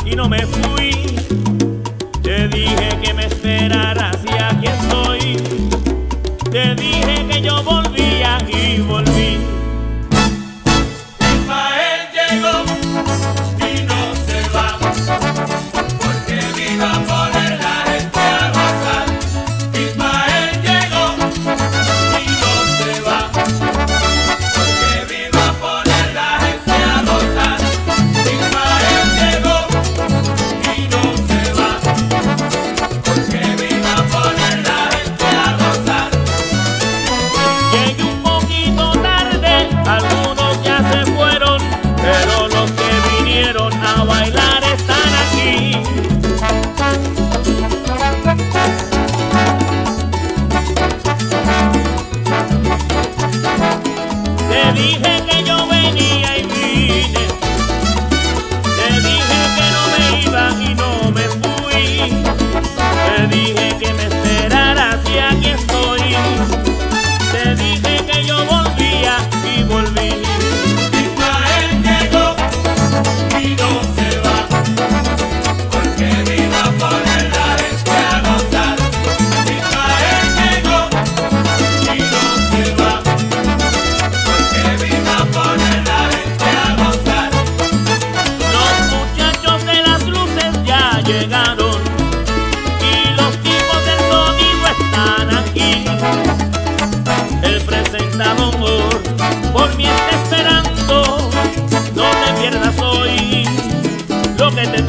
y no me fui. Te dije que me esperaras y aquí estoy. Te dije que yo volvía y volví. Ismael llegó y no se va, porque viva a poner la gente a gozar. Ismael llegó y no se va, porque viva a poner la gente a gozar. Ismael llegó y no se va, porque viva a poner la gente a gozar. Llegué un poquito tarde, algunos ya se fueron, pero los que vinieron a bailar están aquí. Te dije que yo venía y vine. Te dije que no me iba y no me fui. Te dije que me esperaras y aquí estoy. Te dije que yo volvía y volví. Ismael llegó y no se va, porque viva a poner la gente a gozar. Ismael llegó y no se va, porque viva a poner la gente a gozar. Los muchachos de las luces ya llegaron y los tipos del sonido están aquí. El presentador por mí está esperando. No te pierdas hoy lo que te